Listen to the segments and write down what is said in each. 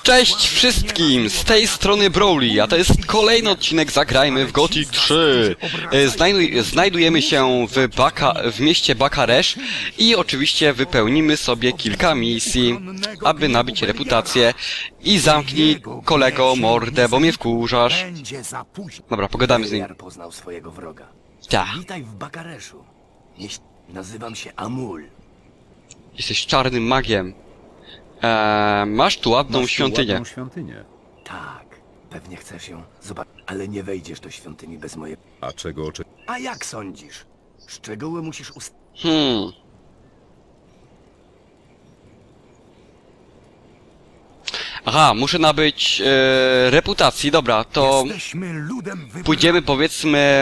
Cześć wszystkim! Z tej strony Broly, a to jest kolejny odcinek Zagrajmy w Gothic 3. Znajdujemy się w mieście Bakaresz i oczywiście wypełnimy sobie kilka misji, aby nabić reputację. I zamknij, kolego, mordę, bo mnie wkurzasz. Dobra, pogadamy z nim. Poznał swojego wroga. Ta. Witaj w Bakareszu. Nazywam się Amul. Jesteś czarnym magiem. Masz tu ładną świątynię. Tak, pewnie chcesz ją zobaczyć, ale nie wejdziesz do świątyni bez mojej... A czego oczekujesz? A jak sądzisz? Szczegóły musisz Aha, muszę nabyć reputacji. Dobra, to pójdziemy, powiedzmy,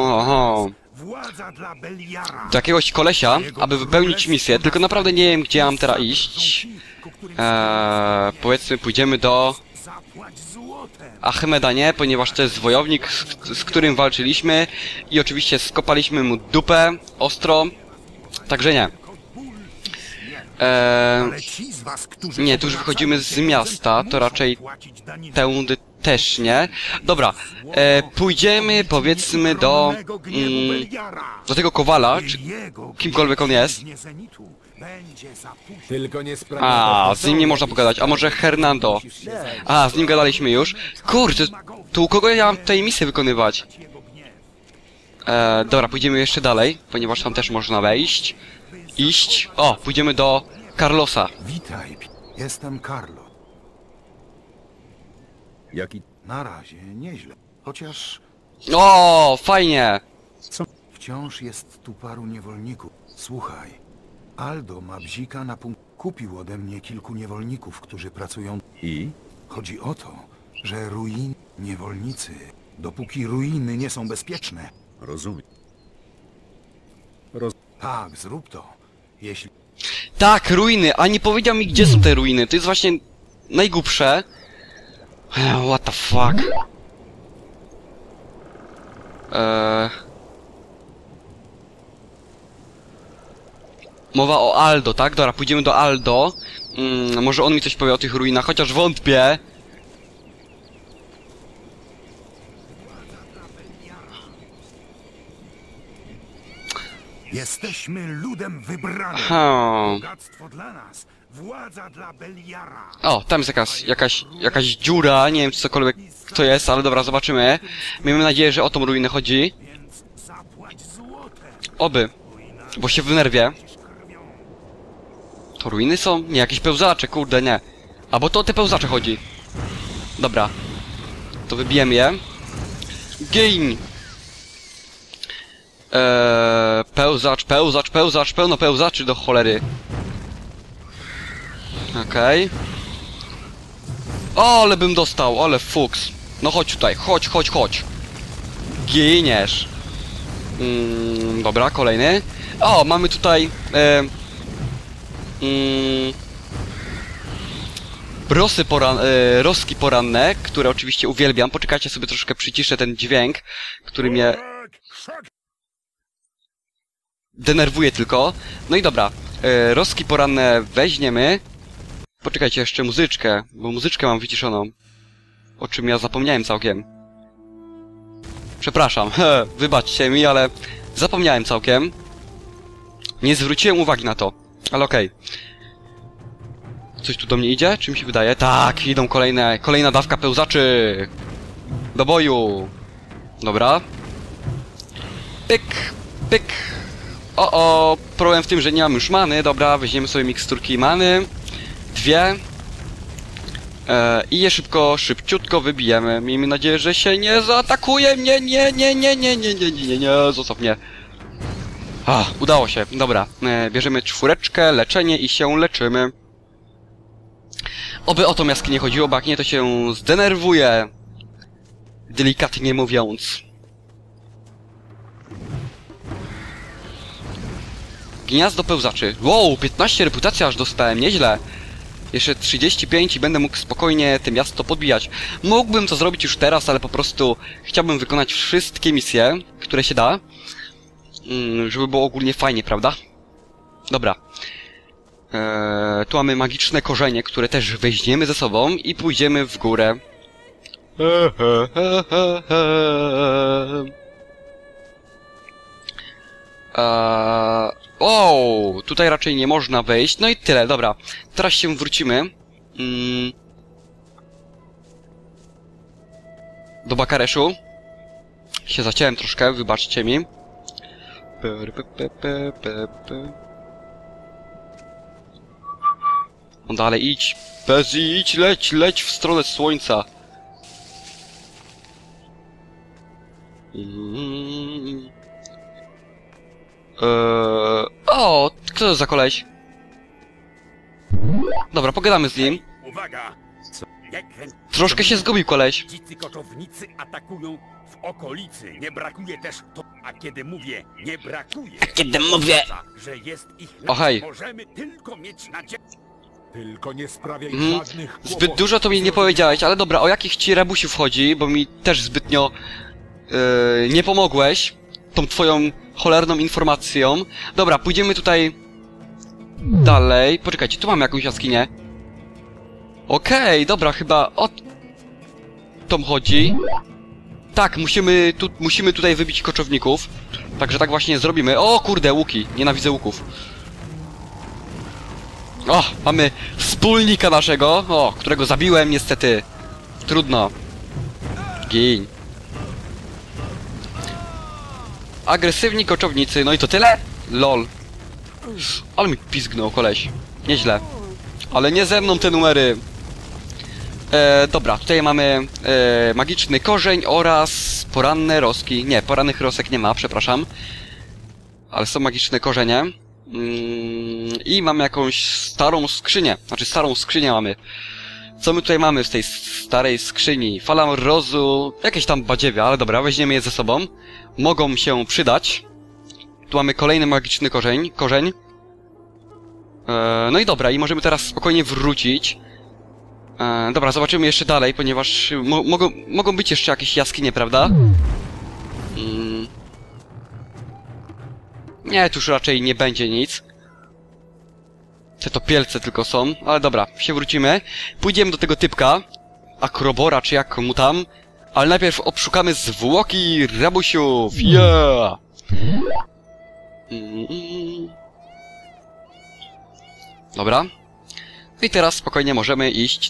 do jakiegoś kolesia, aby wypełnić misję. Tylko naprawdę nie wiem, gdzie mam teraz iść. Powiedzmy, pójdziemy do Ahmeda, nie, ponieważ to jest wojownik, z którym walczyliśmy i oczywiście skopaliśmy mu dupę ostro, także nie. Nie, tu już wychodzimy z miasta, to raczej tędy też nie. Dobra, pójdziemy, powiedzmy, do tego Kowala, czy kimkolwiek on jest. A, z nim nie można pogadać. A może Hernando? A, z nim gadaliśmy już. Kurde, tu u kogo ja mam tutaj misję wykonywać? Dobra, pójdziemy jeszcze dalej, ponieważ tam też można wejść. O, pójdziemy do Carlosa. Witaj, jestem Carlos. Jaki? Na razie nieźle. Chociaż O, fajnie! wciąż jest tu paru niewolników. Słuchaj, Aldo ma bzika na punkt. Kupił ode mnie kilku niewolników, którzy pracują. I? Chodzi o to, że niewolnicy, dopóki ruiny nie są bezpieczne. Rozumiem. Tak, zrób to. Jeśli... Tak, ruiny, a nie powiedział mi, gdzie są te ruiny. To jest właśnie najgłupsze. What the fuck? Mowa o Aldo, tak? Dobra, pójdziemy do Aldo. Może on mi coś powie o tych ruinach, chociaż wątpię. Jesteśmy ludem wybranym. Bogactwo dla nas, władza dla Beliara. O, tam jest jakaś dziura, nie wiem czy cokolwiek to jest, ale dobra, zobaczymy. Miejmy nadzieję, że o tą ruinę chodzi. Oby, bo się wynerwię. To ruiny są? Nie, jakieś pełzacze, kurde, nie. A bo to o te pełzacze chodzi. Dobra, to wybijemy je. Gin! Pełzacz, pełno pełzaczy do cholery. Okej. O, ale bym dostał, ale fuks. No chodź tutaj, chodź. Giniesz. Dobra, kolejny. O, mamy tutaj roski poranne, które oczywiście uwielbiam. Poczekajcie, sobie troszkę przyciszę ten dźwięk, który mnie denerwuje tylko. No i dobra, roski poranne weźmiemy. Poczekajcie, jeszcze muzyczkę, bo muzyczkę mam wyciszoną. O czym ja zapomniałem całkiem. Przepraszam, wybaczcie mi, ale zapomniałem całkiem. Nie zwróciłem uwagi na to, ale okej. Coś tu do mnie idzie? Czy mi się wydaje? Tak, idą kolejna dawka pełzaczy. Do boju. Dobra. Pyk. O, problem w tym, że nie mam już many. Dobra, weźmiemy sobie miksturki many. 2. I je szybciutko wybijemy. Miejmy nadzieję, że się nie zaatakuje mnie. Nie, zostaw mnie. Udało się. Dobra, bierzemy 4, leczenie i się leczymy. Oby o tą jaskinię chodziło, bo jak nie, to się zdenerwuje. Delikatnie mówiąc. Gniazdo pełzaczy. Wow, 15 reputacji aż dostałem, nieźle. Jeszcze 35 i będę mógł spokojnie to miasto podbijać. Mógłbym to zrobić już teraz, ale po prostu chciałbym wykonać wszystkie misje, które się da. Żeby było ogólnie fajnie, prawda? Dobra. Tu mamy magiczne korzenie, które też weźmiemy ze sobą i pójdziemy w górę. O, tutaj raczej nie można wejść. No i tyle, dobra. Teraz się wrócimy. Do Bakareszu. Się zaciąłem troszkę, wybaczcie mi. No dalej idź. Idź, leć w stronę słońca. O, kto to za koleś? Dobra, pogadamy z nim. Uwaga! Troszkę się zgubił koleś. Dzicy koczownicy atakują w okolicy. Nie brakuje też to, a kiedy mówię nie brakuje, Kiedy mówię... że jest ich O, hej. możemy tylko mieć nadzieję. Tylko nie sprawiaj Mhm. żadnych Zbyt dużo to mi nie powiedziałeś, ale dobra, o jakich ci rabusiów chodzi, bo mi też zbytnio nie pomogłeś tą twoją cholerną informacją. Dobra, pójdziemy tutaj dalej. Poczekajcie, tu mamy jakąś jaskinię. Okej, dobra, chyba o to chodzi. Tak, musimy tutaj wybić koczowników. Także tak właśnie zrobimy. O kurde, łuki. Nienawidzę łuków. O, mamy wspólnika naszego, o, którego zabiłem niestety. Trudno. Gin. Agresywni koczownicy, no i to tyle? Lol. Ale mi pizgnął koleś. Nieźle. Ale nie ze mną te numery. Dobra, tutaj mamy magiczny korzeń oraz poranne roski. Nie, porannych rosek nie ma, przepraszam. Ale są magiczne korzenie. I mamy jakąś starą skrzynię. Znaczy starą skrzynię mamy. Co my tutaj mamy w tej starej skrzyni? Fala mrozu, jakieś tam badziewie, ale dobra, weźmiemy je ze sobą. Mogą się przydać. Tu mamy kolejny magiczny korzeń. No i dobra, i możemy teraz spokojnie wrócić. Dobra, zobaczymy jeszcze dalej, ponieważ mogą być jeszcze jakieś jaskinie, prawda? Nie, tu już raczej nie będzie nic. Te topielce tylko są, ale dobra, się wrócimy. Pójdziemy do tego typka. Akrobora, czy jak mu tam. Ale najpierw obszukamy zwłoki rabusiów. Yeah! Dobra. I teraz spokojnie możemy iść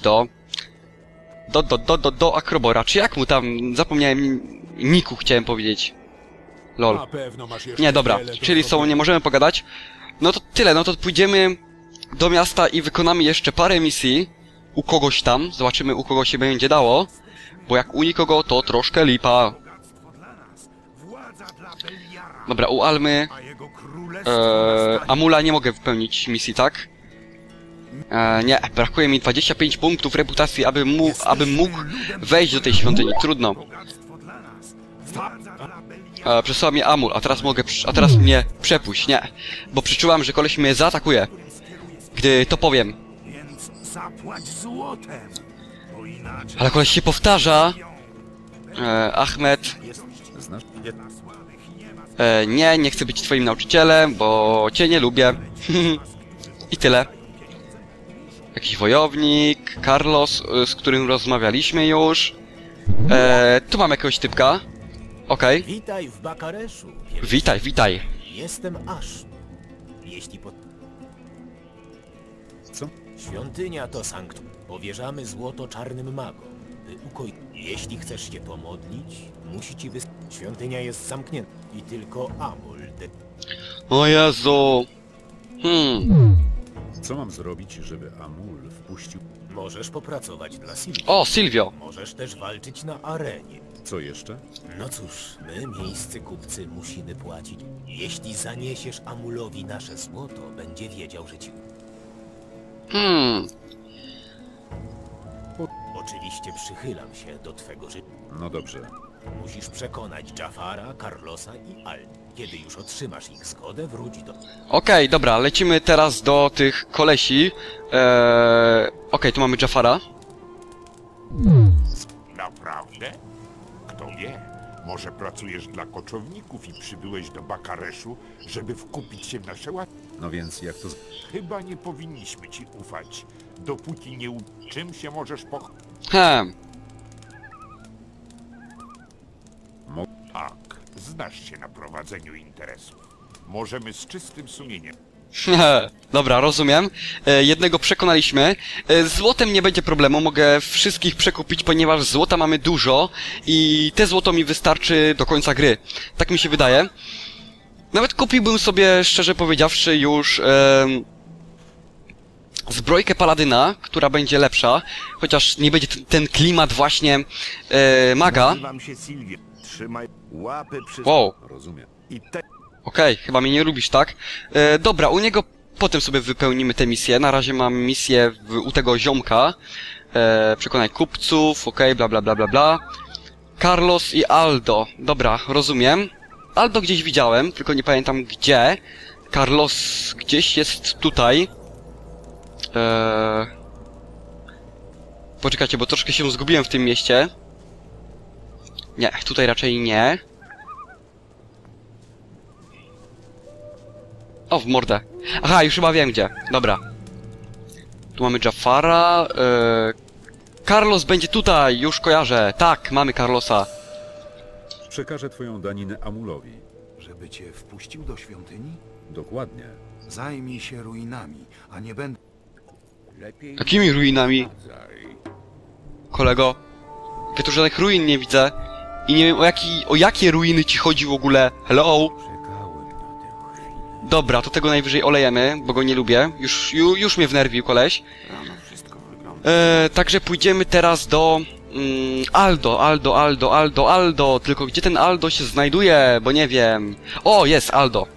do Akrobora, czy jak mu tam, zapomniałem niku chciałem powiedzieć. Lol. Na pewno masz jeszcze Nie, dobra, wiele do czyli z sobą nie możemy pogadać. No to tyle, no to pójdziemy do miasta i wykonamy jeszcze parę misji u kogoś tam. Zobaczymy, u kogo się będzie dało. Bo jak u nikogo, to troszkę lipa. Dobra, u Almy... Amula nie mogę wypełnić misji, tak? Nie, brakuje mi 25 punktów reputacji, abym mógł wejść do tej świątyni. Trudno. Przesłał mnie Amul, a teraz mnie przepuść, nie. Bo przeczułam, że koleś mnie zaatakuje. Gdy to powiem. Ale koleś się powtarza. Ahmed. Nie chcę być twoim nauczycielem, bo cię nie lubię. I tyle. Jakiś wojownik, Carlos, z którym rozmawialiśmy już. Tu mam jakiegoś typka. Okej. Witaj w Bakareszu. Witaj. Jestem Ash. Jeśli Co? Świątynia to sanktum. Powierzamy złoto czarnym magom, by Jeśli chcesz się pomodlić, musi ci Świątynia jest zamknięta i tylko Amul O Jezu. Co mam zrobić, żeby Amul wpuścił... Możesz popracować dla Silvii. O, Silvio. Możesz też walczyć na arenie. Co jeszcze? No cóż, my, miejscy kupcy, musimy płacić. Jeśli zaniesiesz Amulowi nasze złoto, będzie wiedział, że ci... Oczywiście przychylam się do twego życia. No dobrze. Musisz przekonać Jafara, Carlosa i Al. Kiedy już otrzymasz ich zgodę, wróć do... Okej, dobra, lecimy teraz do tych kolesi. Okej, tu mamy Jafara. Naprawdę? Kto wie? Może pracujesz dla koczowników i przybyłeś do Bakareszu, żeby wkupić się w nasze łatki? No więc jak to... Chyba nie powinniśmy ci ufać, dopóki nie czym się możesz Tak, znasz się na prowadzeniu interesów. Możemy z czystym sumieniem. Dobra, rozumiem. Jednego przekonaliśmy. Z złotem nie będzie problemu, mogę wszystkich przekupić, ponieważ złota mamy dużo i te złoto mi wystarczy do końca gry. Tak mi się wydaje. Nawet kupiłbym sobie, szczerze powiedziawszy, już zbrojkę paladyna, która będzie lepsza, chociaż nie będzie ten klimat właśnie maga. Nazywam się Sylwia. Trzymaj łapy przy... Wow. Rozumiem. I te... Okej, chyba mnie nie lubisz, tak? Dobra, u niego potem sobie wypełnimy tę misję. Na razie mam misję u tego ziomka. Przekonaj kupców, okej, bla bla bla bla bla. Carlos i Aldo. Dobra, rozumiem. Aldo gdzieś widziałem, tylko nie pamiętam gdzie. Carlos gdzieś jest tutaj. Poczekajcie, bo troszkę się zgubiłem w tym mieście. Nie, tutaj raczej nie. O, w mordę. Aha, już chyba wiem gdzie. Dobra. Tu mamy Jafara. Carlos będzie tutaj, już kojarzę. Tak, mamy Carlosa. Przekażę twoją daninę Amulowi. Żeby cię wpuścił do świątyni? Dokładnie. Zajmij się ruinami, a nie będę... Lepiej Jakimi ruinami, zaj. kolego? Ja tu żadnych ruin nie widzę. I nie wiem o jakie ruiny ci chodzi w ogóle. Hello? Dobra, to tego najwyżej olejemy, bo go nie lubię. Już mnie wnerwił koleś. Także pójdziemy teraz do... Aldo. Tylko gdzie ten Aldo się znajduje? Bo nie wiem. O, jest Aldo.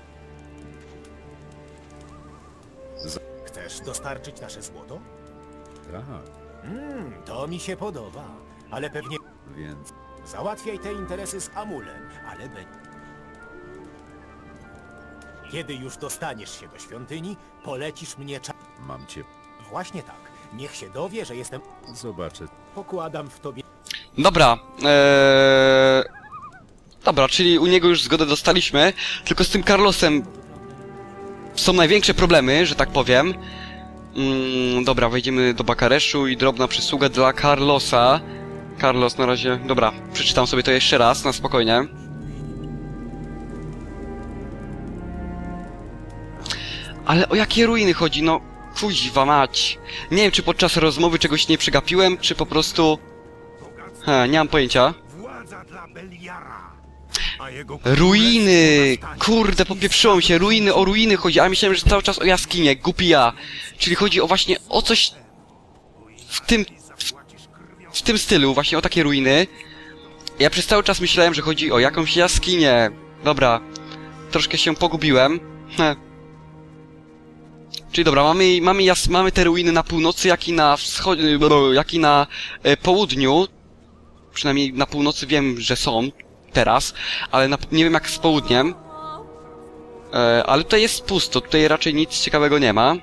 Chcesz dostarczyć nasze złoto? Tak, To mi się podoba. Ale pewnie więc... załatwiaj te interesy z Amulem, ale będzie. Kiedy już dostaniesz się do świątyni, polecisz mnie Mam cię... Właśnie tak. Niech się dowie, że jestem... Zobaczę. Pokładam w tobie... Dobra, dobra, czyli u niego już zgodę dostaliśmy, tylko z tym Carlosem są największe problemy, że tak powiem. Dobra, wejdziemy do Bakareszu i drobna przysługa dla Carlosa. Carlos na razie... Dobra, przeczytam sobie to jeszcze raz, na spokojnie. Ale o jakie ruiny chodzi, no... Kuźwa mać. Nie wiem, czy podczas rozmowy czegoś nie przegapiłem, czy po prostu... nie mam pojęcia. Władza dla Beliara, a jego Ruiny! Kurde, popieprzyło mi się. Ruiny, o ruiny chodzi, a myślałem, że cały czas o jaskinie. Głupi ja. Czyli chodzi o właśnie o coś... W tym stylu, właśnie o takie ruiny. Ja przez cały czas myślałem, że chodzi o jakąś jaskinię. Dobra. Troszkę się pogubiłem. Czyli dobra, mamy te ruiny na północy, jak i na wschodzie, jak i na południu. Przynajmniej na północy wiem, że są teraz, ale nie wiem jak z południem. Ale tutaj jest pusto, tutaj raczej nic ciekawego nie ma.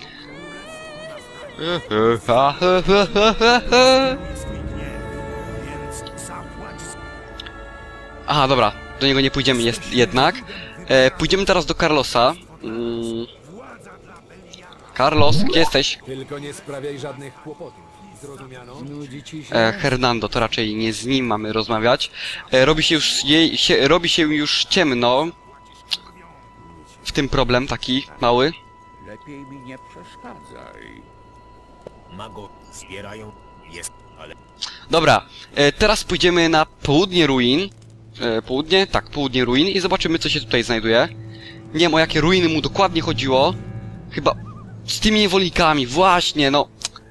Aha, dobra, do niego nie pójdziemy jednak. Pójdziemy teraz do Carlosa. Carlos, gdzie jesteś? Tylko nie sprawiaj żadnych kłopotów. Zrozumiano? Hernando, to raczej nie z nim mamy rozmawiać. Robi się już ciemno. W tym problem taki mały. Lepiej mi nie przeszkadzaj. Mago zbierają... Jest... ale... Dobra, teraz pójdziemy na południe ruin. Południe? Tak, południe ruin i zobaczymy co się tutaj znajduje. Nie wiem o jakie ruiny mu dokładnie chodziło. Chyba z tymi niewolnikami, właśnie, no.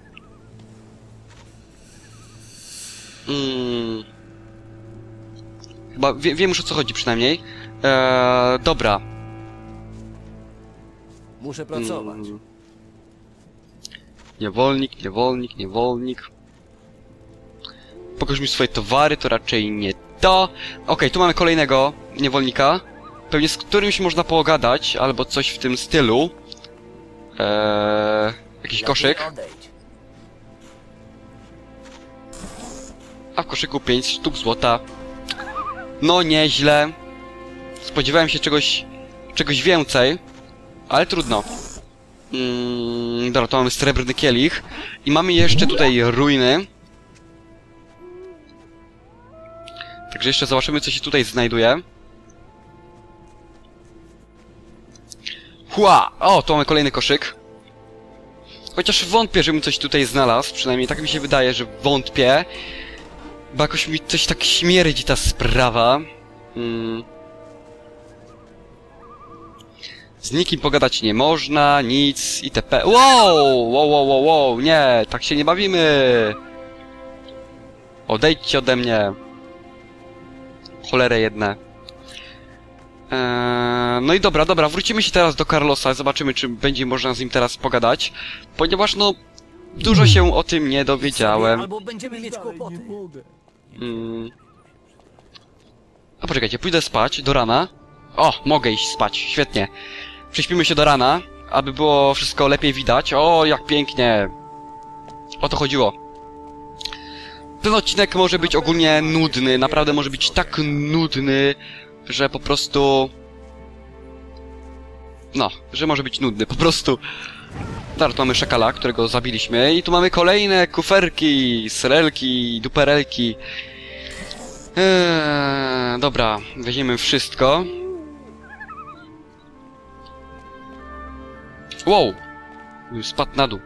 Chyba wiem już o co chodzi przynajmniej. Dobra. Muszę pracować. Niewolnik. Pokaż mi swoje towary, to raczej nie to. Okej, tu mamy kolejnego niewolnika. Pewnie z którymś można pogadać, albo coś w tym stylu. Jakiś koszyk. A w koszyku 5 sztuk złota. No nieźle. Spodziewałem się czegoś więcej. Ale trudno. Dobra, to mamy srebrny kielich. I mamy jeszcze tutaj ruiny. Także jeszcze zobaczymy, co się tutaj znajduje. Hua! O, tu mamy kolejny koszyk. Chociaż wątpię, żebym coś tutaj znalazł. Przynajmniej tak mi się wydaje, że wątpię. Bo jakoś mi coś tak śmierdzi ta sprawa. Z nikim pogadać nie można, nic, itp. Wow, nie, tak się nie bawimy. Odejdźcie ode mnie. Cholerę jedne. No i dobra, wrócimy się teraz do Carlosa, zobaczymy, czy będzie można z nim teraz pogadać. Ponieważ, no, dużo się o tym nie dowiedziałem. Albo będziemy mieć kłopoty. A poczekajcie, pójdę spać do rana. O, mogę iść spać, świetnie. Prześpimy się do rana, aby było wszystko lepiej widać. O, jak pięknie. O to chodziło. Ten odcinek może być ogólnie nudny, naprawdę może być tak nudny, że po prostu... No, że może być nudny, po prostu. Teraz tu mamy szakala, którego zabiliśmy i tu mamy kolejne kuferki, srelki, duperelki. Dobra, weźmiemy wszystko. Wow! Spadł na dół.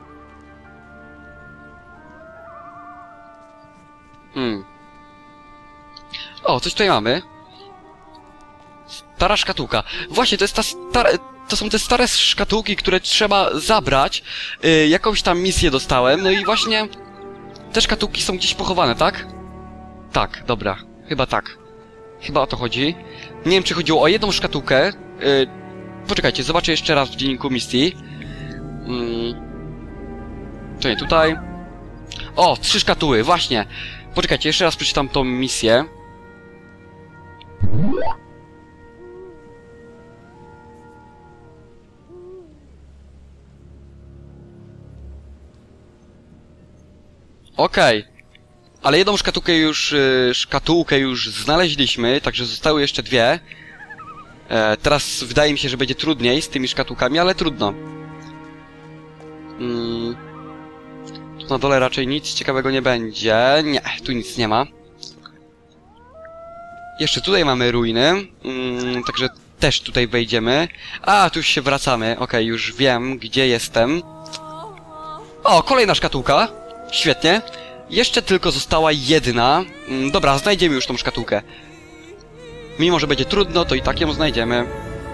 O, coś tutaj mamy. Stara szkatułka. Właśnie, to jest ta stara... To są te stare szkatułki, które trzeba zabrać. Jakąś tam misję dostałem, no i właśnie... Te szkatułki są gdzieś pochowane, tak? Tak, dobra. Chyba tak. Chyba o to chodzi. Nie wiem, czy chodziło o jedną szkatułkę. Poczekajcie, zobaczę jeszcze raz w dzienniku misji. To nie tutaj. O, 3 szkatuły, właśnie. Poczekajcie, jeszcze raz przeczytam tą misję. Okej. Ale jedną szkatułkę już znaleźliśmy, także zostały jeszcze 2. Teraz wydaje mi się, że będzie trudniej z tymi szkatułkami, ale trudno. Tu na dole raczej nic ciekawego nie będzie. Nie, tu nic nie ma. Jeszcze tutaj mamy ruiny, także też tutaj wejdziemy. A, tu już się wracamy. Okej, już wiem, gdzie jestem. O, kolejna szkatułka. Świetnie. Jeszcze tylko została jedna. Dobra, znajdziemy już tą szkatułkę. Mimo, że będzie trudno, to i tak ją znajdziemy.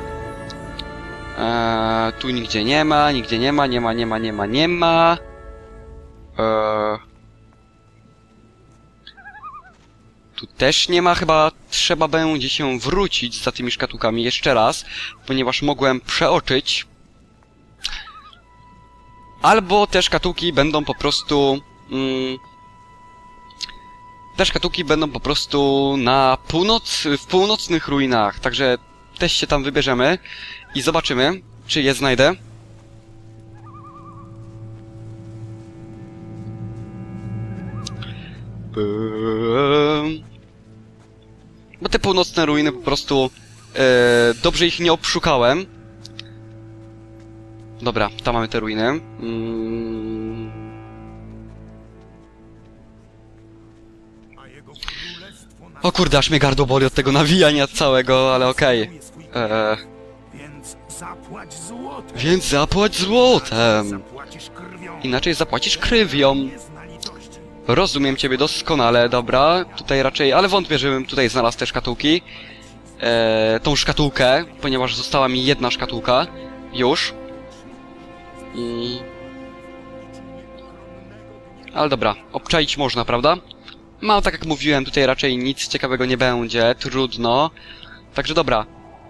Tu nigdzie nie ma, nie ma. Tu też nie ma, chyba trzeba będzie się wrócić za tymi szkatułkami jeszcze raz, ponieważ mogłem przeoczyć. Albo te szkatułki będą po prostu... Te szkatułki będą po prostu na w północnych ruinach, także też się tam wybierzemy i zobaczymy, czy je znajdę. Bo te północne ruiny po prostu dobrze ich nie obszukałem. Dobra, tam mamy te ruiny. O kurde, aż mnie gardło boli od tego nawijania całego, ale okej. Więc zapłać złotem. Inaczej zapłacisz krwią. Rozumiem ciebie doskonale, dobra. Tutaj raczej, ale wątpię, żebym tutaj znalazł te szkatułki. Tą szkatułkę, ponieważ została mi jedna szkatułka. Już. Ale dobra, obczaić można, prawda? No, tak jak mówiłem, tutaj raczej nic ciekawego nie będzie, trudno. Także dobra.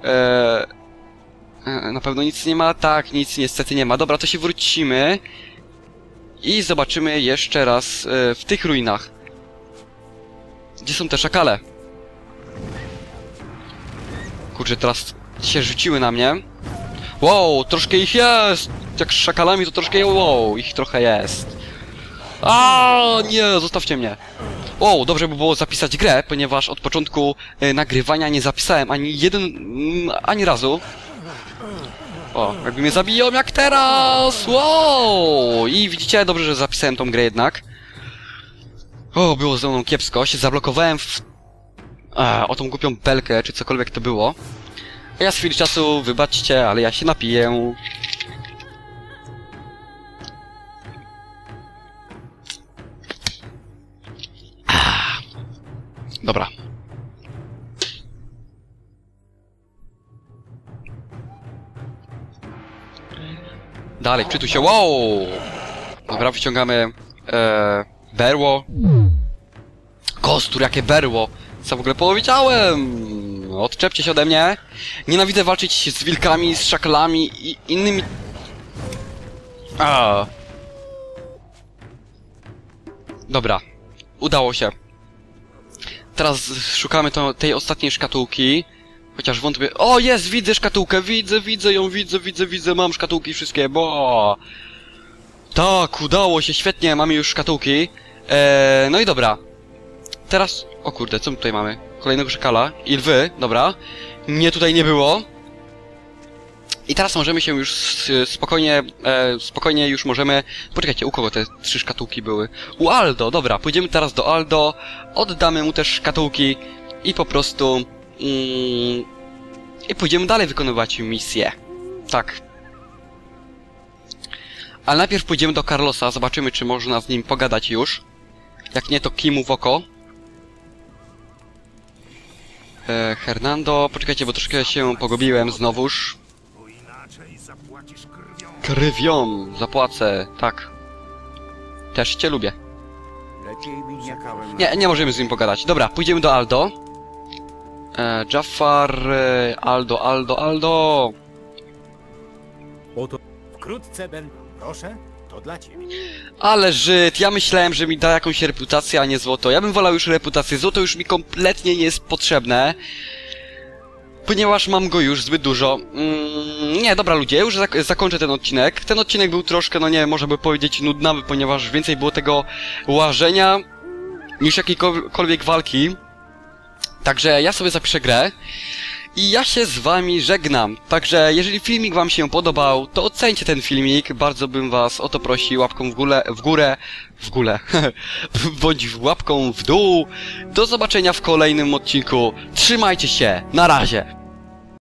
Na pewno nic nie ma? Tak, nic niestety nie ma. Dobra, to się wrócimy. I zobaczymy jeszcze raz w tych ruinach. Gdzie są te szakale? Kurczę, teraz się rzuciły na mnie. Wow, troszkę ich jest! Jak z szakalami to troszkę... Wow, ich trochę jest. A nie, zostawcie mnie. O, dobrze by było zapisać grę, ponieważ od początku nagrywania nie zapisałem ani razu. O, jakby mnie zabiją jak teraz! Wow! I widzicie, dobrze, że zapisałem tą grę jednak. O, było ze mną kiepsko, się zablokowałem o tą głupią belkę, czy cokolwiek to było. A ja z chwili czasu, wybaczcie, ale ja się napiję. Dobra. Dalej, przytuj się, wow! Dobra, wyciągamy berło. Kostur, jakie berło! Co w ogóle powiedziałem? Odczepcie się ode mnie. Nienawidzę walczyć z wilkami, z szakalami i innymi... Dobra. Udało się. Teraz szukamy tej ostatniej szkatułki. Chociaż wątpię... O, jest! Widzę szkatułkę! Widzę ją! Widzę! Mam szkatułki wszystkie, bo... Tak, udało się, świetnie, mamy już szkatułki. No i dobra. Teraz... O kurde, co my tutaj mamy? Kolejnego szakala. I lwy, dobra. Mnie tutaj nie było. I teraz możemy się już spokojnie już możemy... Poczekajcie, u kogo te 3 szkatułki były? U Aldo, dobra, pójdziemy teraz do Aldo. Oddamy mu też szkatułki. I po prostu... I pójdziemy dalej wykonywać misję. Tak. Ale najpierw pójdziemy do Carlosa, zobaczymy, czy można z nim pogadać już. Jak nie, to kimu w oko. Hernando, poczekajcie, bo troszkę się pogubiłem znowuż. Bo inaczej zapłacisz krwią. Krwią zapłacę, tak. Też cię lubię. Lepiej mi czekałem. Nie możemy z nim pogadać. Dobra, pójdziemy do Aldo. Jafar, Aldo. Oto Wkrótce będę... Proszę, to dla ciebie. Ale Żyd, ja myślałem, że mi da jakąś reputację, a nie złoto. Ja bym wolał już reputację. Złoto już mi kompletnie nie jest potrzebne. Ponieważ mam go już zbyt dużo. Nie, dobra ludzie, już zakończę ten odcinek. Ten odcinek był troszkę, no nie, można by powiedzieć nudnawy, ponieważ więcej było tego łażenia niż jakiejkolwiek walki. Także ja sobie zapiszę grę. I ja się z wami żegnam. Także jeżeli filmik wam się podobał, to ocencie ten filmik. Bardzo bym was o to prosił. Łapką w górę. Bądź łapką w dół. Do zobaczenia w kolejnym odcinku. Trzymajcie się. Na razie.